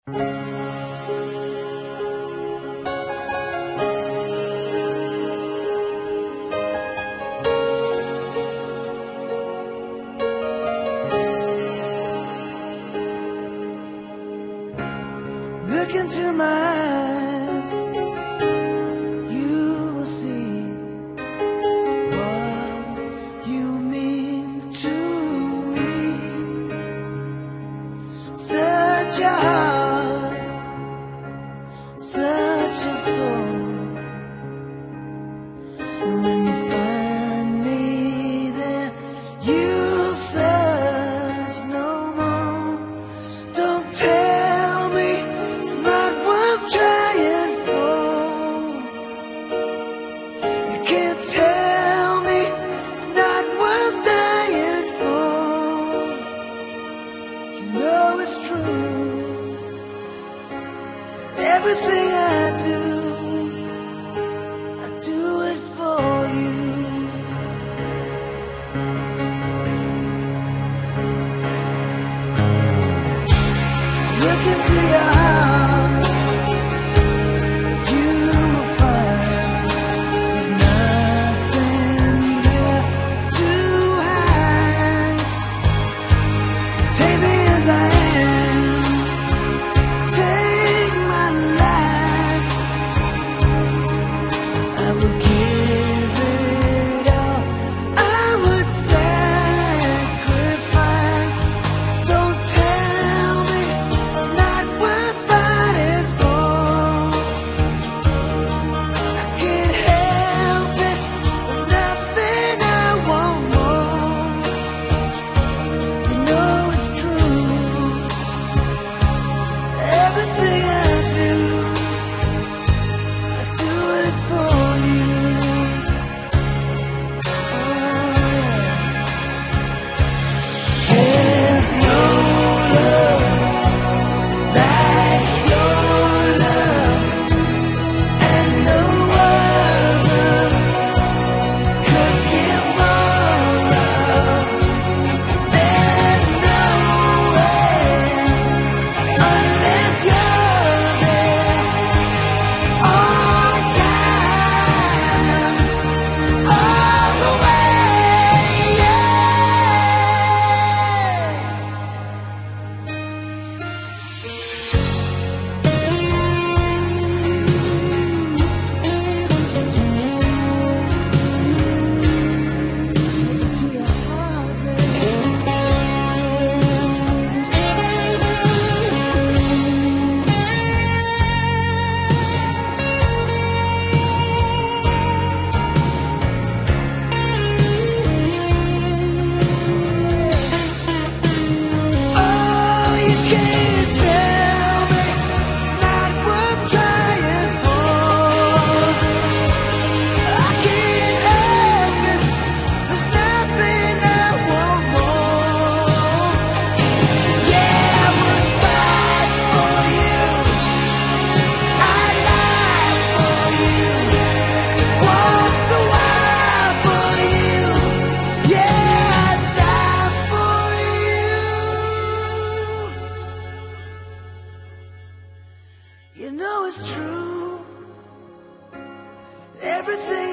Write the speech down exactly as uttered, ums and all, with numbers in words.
Look into my eyes, you will see what you mean to me. Such a heart, such a soul. And when you find me there, you'll search no more. Don't tell me it's not worth trying for. You can't tell me it's not worth dying for. You know it's true. Everything I do, I do it for you. Look into your heart, you will find there's nothing there to hide. Take me as I am, take my life. I will give it all, I would sacrifice. Don't tell me it's not worth fighting for. I can't help it, there's nothing I want more. You know it's true. Everything I do, I do it for you. There's no love like your love, and no other could give more love. There's no way unless you're there all the time, all the way, yeah. To your heart, baby. Oh, you can't tell me it's not worth trying for. I can't help it, there's nothing I want more. Yeah, I would fight for you, I'd lie for you, walk the wire for you. Yeah, I'd die for you. You know it's true. Everything